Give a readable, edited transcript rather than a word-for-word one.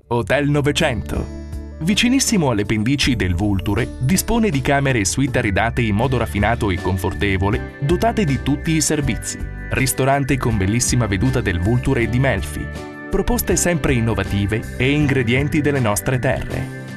Hotel 900. Vicinissimo alle pendici del Vulture, dispone di camere e suite arredate in modo raffinato e confortevole, dotate di tutti i servizi. Ristorante con bellissima veduta del Vulture e di Melfi. Proposte sempre innovative e ingredienti delle nostre terre.